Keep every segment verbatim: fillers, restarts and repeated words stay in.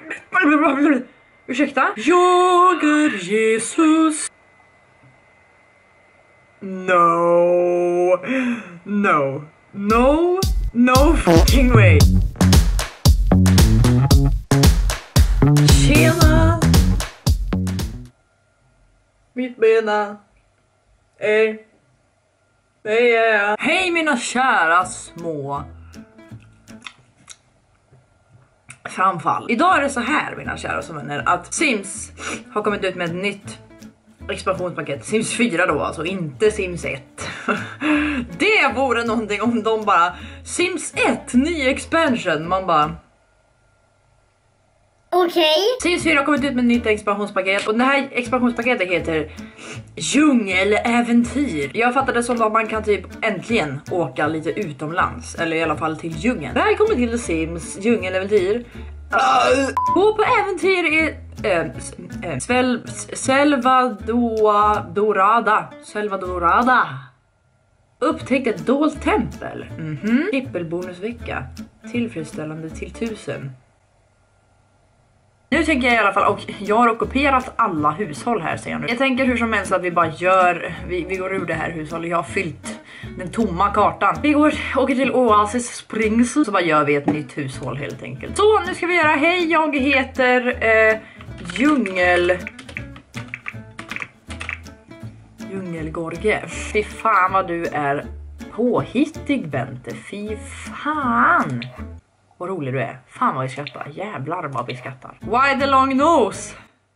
Ursäkta? Jag är Jesus. No. No. No. No fucking way. Tjena. Mitt bena. Hej. Hej, hej. Hej mina kära små framfall. Idag är det så här mina kära som vänner att Sims har kommit ut med ett nytt expansionspaket. Sims fyra då alltså, inte Sims ett. Det vore någonting om de bara Sims ett, ny expansion. Man bara okej. Okay. Sims fyra har kommit ut med ett nytt expansionspaket. Och det här expansionspaketet heter Djungeläventyr. Jag fattade det som att man kan typ äntligen åka lite utomlands. Eller i alla fall till djungeln. Välkommen till Sims Djungeläventyr. uh, Gå på äventyr i äh, äh, Svel, Selvadorada Selvadorada. Upptäckt ett dolt tempel. Mhm. Trippelbonusvecka. Tillfredsställande till tusen. Nu tänker jag i alla fall, och jag har ockuperat alla hushåll här ser jag nu. Jag tänker hur som helst att vi bara gör, vi, vi går ur det här hushållet. Jag har fyllt den tomma kartan. Vi går, åker till Oasis Springs, så bara gör vi ett nytt hushåll helt enkelt. Så nu ska vi göra, hej jag heter eh, Djungel Djungelgorge. Fy fan vad du är påhittig Bente, fy fan. Vad rolig du är. Fan vad vi skrattar. Jävlar vad vi skrattar. Why the long nose?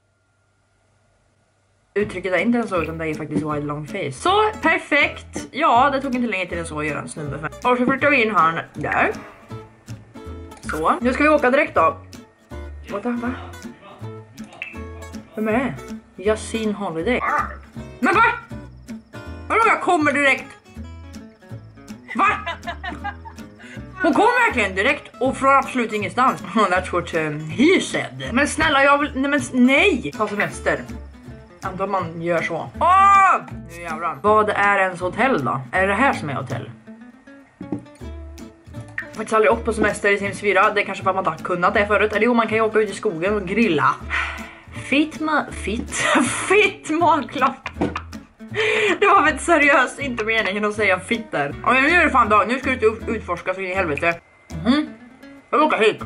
Uttrycket är inte ens så utan det är faktiskt why the long face. Så, perfekt. Ja, det tog inte länge till en så att göra en snubbe för. Och så flyttar vi in han där. Så, nu ska vi åka direkt då. What the fuck? Vem är det? Yasin Holiday. Men va? Vadå jag kommer direkt? Va? Hon kom verkligen direkt och från absolut ingenstans. That's what um, he said. Men snälla, jag vill... Nej, men nej! Ta semester. Antar man gör så. Åh! Nu jävlar. Vad är ens hotell då? Är det det här som är hotell? Jag har faktiskt aldrig åkt på semester i Sims fyra. Det är kanske för att man inte har kunnat det förut. Eller jo, man kan ju åka ut i skogen och grilla. Fitt ma... Fitt? Fitt magklart. Det var väl seriöst inte meningen att säga fitt där. Ja, men nu är det fan dag. Nu ska du ut utforska så in i helvete. Mhm. Jag vill åka hit.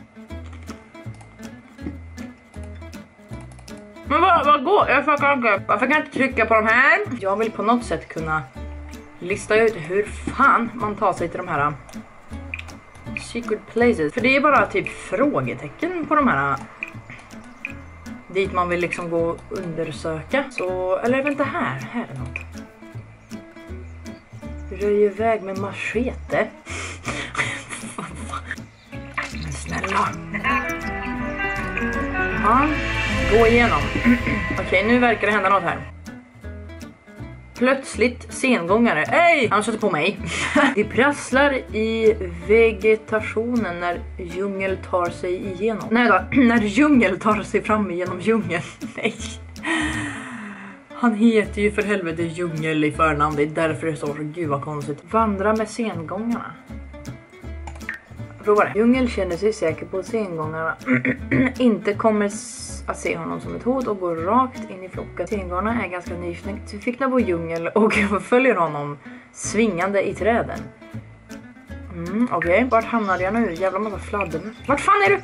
Men vad, vad går? Jag försöker inte. Varför kan jag inte trycka på de här? Jag vill på något sätt kunna lista ut hur fan man tar sig till de här secret places. För det är bara typ frågetecken på de här dit man vill liksom gå och undersöka. Så, eller vänta här, här är något. Röj iväg med machete. Men snälla. Ja, gå igenom. Okej, okay, nu verkar det hända något här. Plötsligt sengångare. Hej! Han sätter på mig. Det prasslar i vegetationen när djungel tar sig igenom. Nej då, när djungel tar sig fram igenom djungeln. Nej. Han heter ju för helvete djungel i förnamn. Det är därför det står så. Gud vad konstigt. Vandra med sengångarna. Prova det. Djungel känner sig säker på sengångarna. Inte kommer att se honom som ett hot och går rakt in i flocken. Sengångarna är ganska nyfikna på djungel och följer honom svingande i träden. Mm, okej. Okay. Vart hamnade jag nu? Jävla massa fladder. Vart fan är du?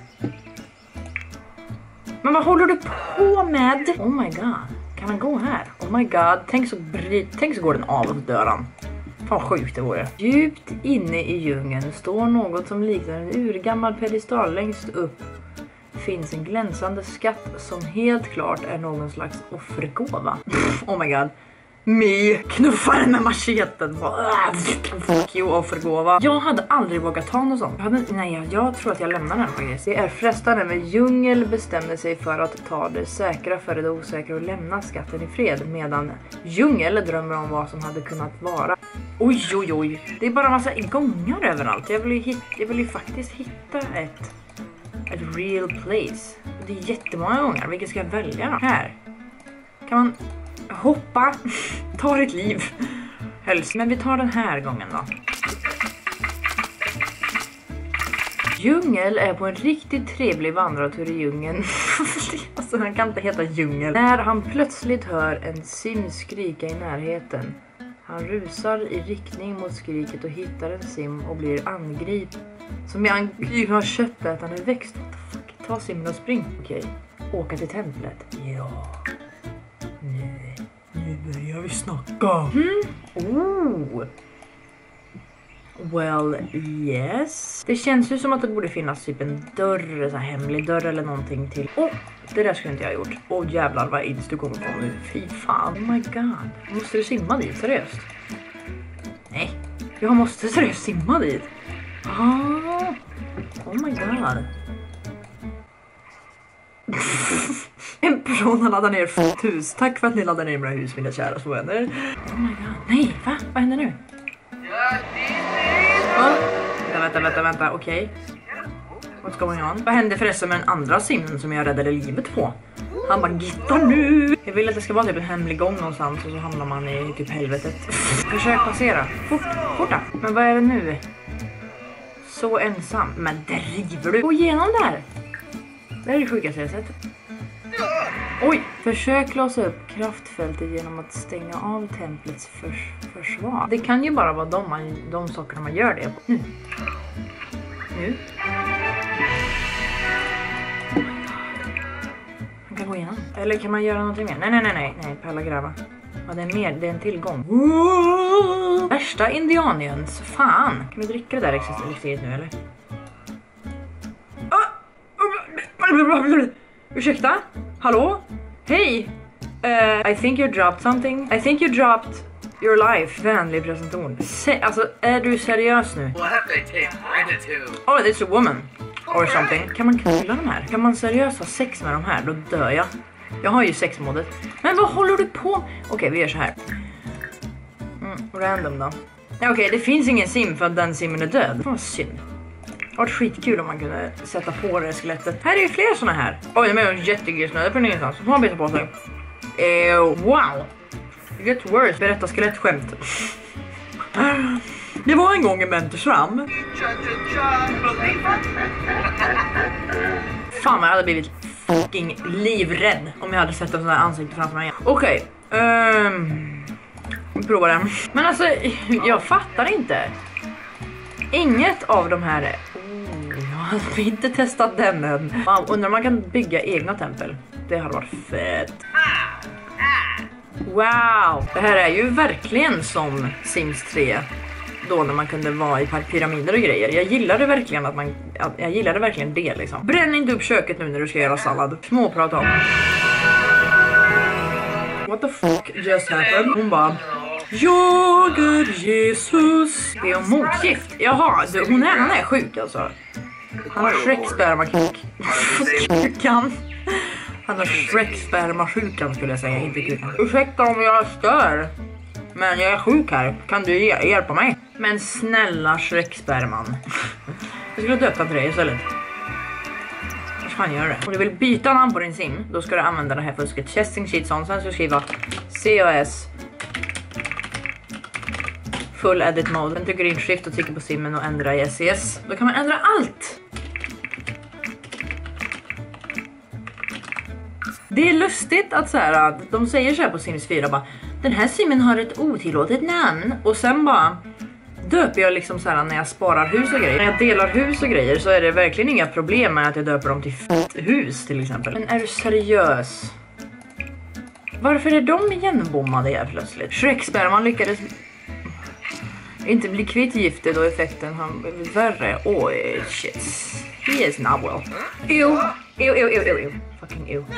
Men vad håller du på med? Oh my god. Kan man gå här? Oh my god. Tänk så, bry- Tänk så går den av och dör han. Fan sjukt det vore. Djupt inne i djungeln står något som liknar en urgammal pedestal. Längst upp finns en glänsande skatt som helt klart är någon slags offergåva. Oh my god. Me knuffar med macheten. Fuck you, offergåva. Jag hade aldrig vågat ta något sånt. Jag hade, nej, jag tror att jag lämnar den faktiskt. Det är frestande, men djungel bestämde sig för att ta det säkra före det osäkra och lämna skatten i fred. Medan djungel drömmer om vad som hade kunnat vara. Oj, oj, oj. Det är bara en massa gångar överallt. Jag vill ju, hit, jag vill ju faktiskt hitta ett, ett real place. Det är jättemånga gånger. Vilket ska jag välja då? Här. Kan man... hoppa, ta ditt liv helst. Men vi tar den här gången då. Djungel är på en riktigt trevlig vandrartur i djungeln. Alltså han kan inte heta djungel. När han plötsligt hör en sim skrika i närheten. Han rusar i riktning mot skriket och hittar en sim och blir angripen. Som är angripen av köttätande växt. What the fuck? Ta simmen och spring. Okej. Åka till templet. Ja. Nu. Nu börjar vi snacka. Mm. Oh. Well, yes. Det känns ju som att det borde finnas typ en dörr, så här hemlig dörr eller någonting till. Åh, oh, det där skulle inte jag ha gjort. Åh oh, jävlar vad ins du kommer på nu. Fy fan. Oh my god. Måste du simma dit? Seriöst? Nej. Jag måste seriöst simma dit. Ah. Oh my god. En person har laddat ner ett hus. Tack för att ni laddar ner mina hus, mina kära små vänner. Oh my god. Nej, va? Vad händer nu? Oh. Vänta, vänta, vänta, vänta. Okej. Okay. What's going on? Vad hände förresten med den andra simmen som jag räddade livet på? Han bara, gitta nu! Jag vill att det ska vara typ en hemlig gång någonstans och så hamnar man i typ helvetet. Försök passera. Fort, forta. Men vad är det nu? Så ensam. Men driver du? Gå igenom där. Det är det sjukaste jag sett. Oj! Försök låsa upp kraftfältet genom att stänga av templets förs försvar. Det kan ju bara vara de, man, de sakerna man gör det på. Nu. Nu. Man kan gå igenom. Eller kan man göra någonting mer? Nej, nej, nej, nej. Nej, palla gräva. Ja, det är mer. Det är en tillgång. Woo! Värsta indianiens. Fan. Kan vi dricka det där elixiret nu, eller? Ursäkta? Hallå? Hej! Uh, I think you dropped something. I think you dropped your life. Vänlig presentation. Se alltså, är du seriös nu? Oh, it's a woman. Or something. Kan man knulla de här? Kan man seriöst ha sex med de här? Då dör jag. Jag har ju sexmodet. Men vad håller du på? Okej, okay, vi gör så här. Mm, random då. Okej, okay, det finns ingen sim för att den simmen är död. Vad synd. Det var skitkul om man kunde sätta på det skelettet. Här är ju fler såna här. Oj, de är en jättegrisnöde på ingenstans. Som har bitar på sig. Ew, wow. It gets worse. Berätta skelettskämt. Det var en gång en mentor fram. Fan, jag hade blivit fucking livrädd om jag hade sett en sån här ansikte framför mig. Okej. Okay. Um, vi provar den. Men alltså, jag fattar inte. Inget av de här är... Oh, jag har inte testat den än. Wow, undrar om man kan bygga egna tempel. Det hade varit fett. Wow, det här är ju verkligen som Sims tre. Då när man kunde vara i pyramider och grejer. Jag gillade verkligen att man... Jag gillade verkligen det liksom. Bränn inte upp köket nu när du ska göra sallad. Småprata om. What the fuck just happened? Hon bara... Jag är Jesus. Det är en motgift. Jaha, du, hon är, han är sjuk alltså. Han har Shrek-sperma-sjukan. Han har Shrek-sperma-sjukan skulle jag säga, inte kukan. Ursäkta om jag stör. Men jag är sjuk här. Kan du hjälpa mig? Men snälla Shrek-sperman. Jag skulle döpa till dig istället. Vad ska han göra det? Om du vill byta namn på din sim, då ska du använda det här fusket. Chesting sheets on. Sen ska du skriva C A S Full edit mode. Sen trycker du in shift och trycker på simmen och ändra i S C S. Då kan man ändra allt. Det är lustigt att så här, att de säger så här på Sims fyra bara, den här simmen har ett otillåtet namn. Och sen bara döper jag liksom så här när jag sparar hus och grejer. När jag delar hus och grejer så är det verkligen inga problem med att jag döper dem till fett hus till exempel. Men är du seriös? Varför är de igenbommade här plötsligt? Shrek-sperman lyckades inte bli kvitt giftet och effekten har blivit värre. Oj, shit. He is not well. Ew. Ew, ew, ew, ew. Fucking ew.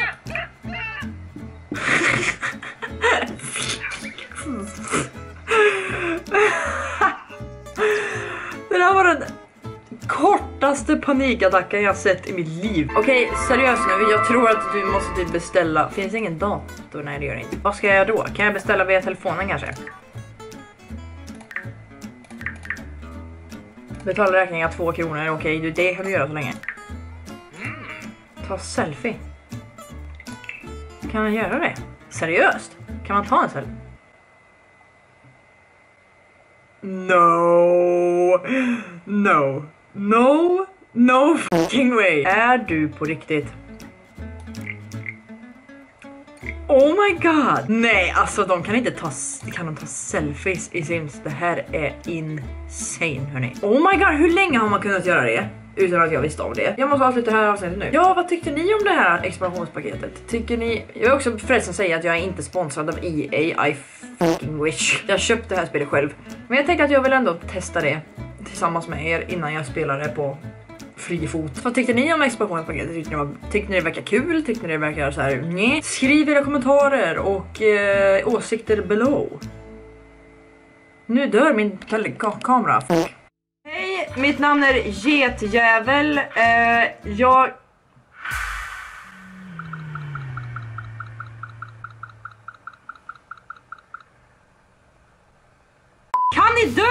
Det där var den kortaste panikattacken jag sett i mitt liv. Okej, okay, seriöst nu. Jag tror att du måste typ beställa. Finns det ingen dator? Nej, det gör det inte. Vad ska jag göra då? Kan jag beställa via telefonen kanske? Betala räkningar två kronor. Okej, okay, det kan du göra så länge. Ta selfie. Kan man göra det? Seriöst? Kan man ta en selfie? No. No. No. No fucking way. Är du på riktigt? Oh my god. Nej, alltså de kan inte ta, kan de ta selfies i Sims. Det här är insane, hörni. Oh my god, hur länge har man kunnat göra det? Utan att jag visste om det. Jag måste avsluta det här avsnittet nu. Ja, vad tyckte ni om det här expansionspaketet? Tycker ni... Jag vill också förresten säga att jag är inte sponsrad av E A. I fucking wish. Jag köpte det här spelet själv. Men jag tänkte att jag vill ändå testa det tillsammans med er innan jag spelar det på fri fot. Vad tyckte ni om expansionspaketet? Tyckte ni, var, tyckte ni det verkar kul? Tyckte ni det verkar så här? Nej. Skriv era kommentarer och eh, åsikter below. Nu dör min ka- kamera. Hej, mitt namn är Getjävel. Eh, jag... Kan ni dö?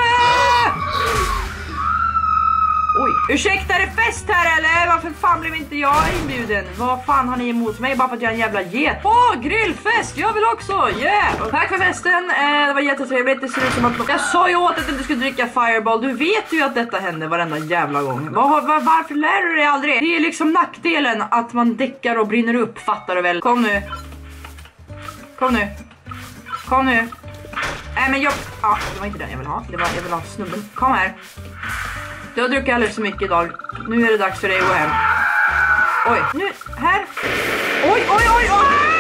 Oj, ursäkta, är det fest här eller? Varför fan blev inte jag inbjuden? Vad fan har ni emot mig bara för att jag är en jävla get? Åh, oh, grillfest! Jag vill också! Yeah! Och tack för festen, eh, det var jättetrevligt. Det ser ut som att jag sa ju åt att du inte skulle dricka Fireball. Du vet ju att detta händer varenda jävla gång. Var, var, varför lär du dig aldrig? Det är liksom nackdelen att man däckar och brinner upp, fattar du väl? Kom nu. Kom nu. Kom nu. Nej men jag... Ja, det var inte den jag ville ha. Det var, jag vill ha snubben. Kom här. Du har druckit alldeles för mycket idag. Nu är det dags för dig att gå hem. Oj, nu, här. Oj, oj, oj, oj.